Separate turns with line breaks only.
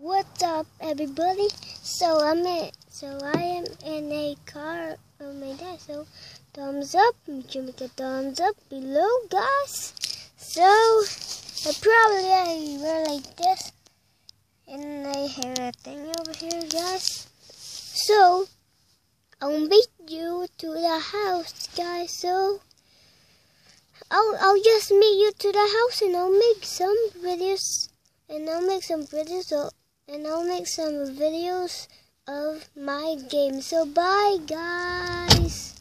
What's up, everybody? I am in a car with my dad. So thumbs up, make sure you make a thumbs up below, guys. So I wear like this, and I have a thing over here, guys. So I'll meet you to the house, guys. So I'll just meet you to the house, and I'll make some videos, and I'll make some videos of my game. So bye, guys.